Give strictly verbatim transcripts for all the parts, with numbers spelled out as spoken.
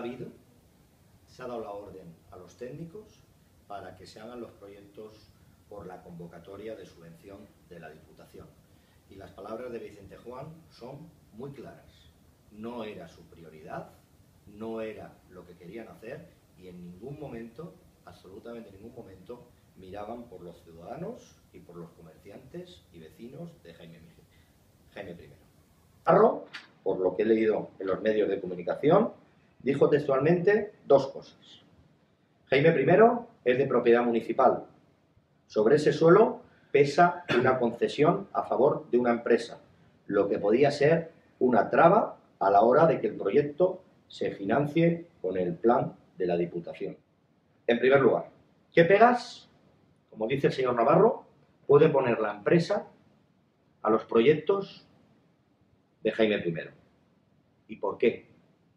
habido, se ha dado la orden a los técnicos para que se hagan los proyectos por la convocatoria de subvención de la Diputación. Y las palabras de Vicente Juan son muy claras. No era su prioridad, no era lo que querían hacer y en ningún momento, absolutamente en ningún momento, miraban por los ciudadanos y por los comerciantes y vecinos de Jaime, Jaime primero. Navarro, por lo que he leído en los medios de comunicación, dijo textualmente dos cosas. Jaime primero es de propiedad municipal. Sobre ese suelo pesa una concesión a favor de una empresa, lo que podía ser una traba a la hora de que el proyecto se financie con el plan de la Diputación. En primer lugar, ¿qué pegas? Como dice el señor Navarro, puede poner la empresa a los proyectos de Jaime primero. ¿Y por qué?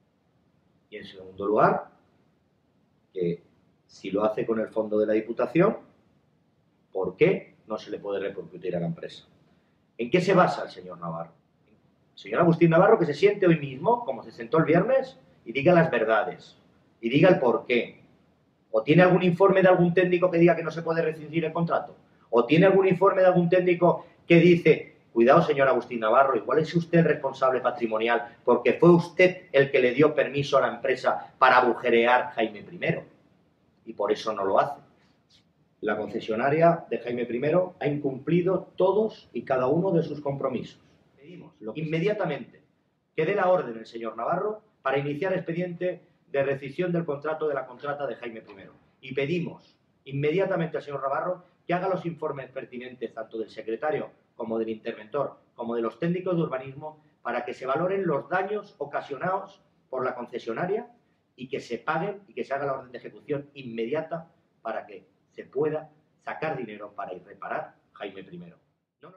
Y en segundo lugar, que si lo hace con el fondo de la Diputación, ¿por qué no se le puede repercutir a la empresa? ¿En qué se basa el señor Navarro? El señor Agustín Navarro que se siente hoy mismo, como se sentó el viernes, y diga las verdades, y diga el por qué. ¿O tiene algún informe de algún técnico que diga que no se puede rescindir el contrato? ¿O tiene algún informe de algún técnico que dice, cuidado señor Agustín Navarro, igual es usted el responsable patrimonial porque fue usted el que le dio permiso a la empresa para agujerear Jaime primero? Y por eso no lo hace. La concesionaria de Jaime primero ha incumplido todos y cada uno de sus compromisos. Pedimos inmediatamente que dé la orden el señor Navarro para iniciar expediente de rescisión del contrato de la contrata de Jaime primero. Y pedimos inmediatamente al señor Navarro que haga los informes pertinentes tanto del secretario como del interventor, como de los técnicos de urbanismo, para que se valoren los daños ocasionados por la concesionaria y que se paguen y que se haga la orden de ejecución inmediata para que se pueda sacar dinero para ir reparar Jaime primero. No, no.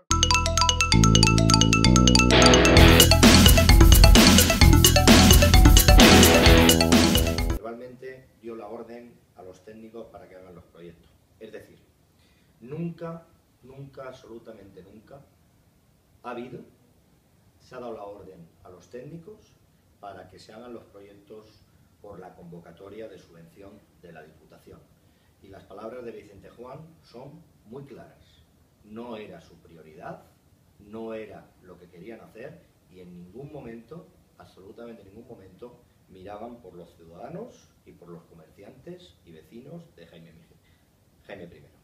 Igualmente dio la orden a los técnicos para que hagan los proyectos. Es decir, nunca, nunca, absolutamente nunca ha habido, se ha dado la orden a los técnicos para que se hagan los proyectos por la convocatoria de subvención de la Diputación. Y las palabras de Vicente Juan son muy claras. No era su prioridad, no era lo que querían hacer y en ningún momento, absolutamente en ningún momento, miraban por los ciudadanos y por los comerciantes y vecinos de Jaime, Jaime primero.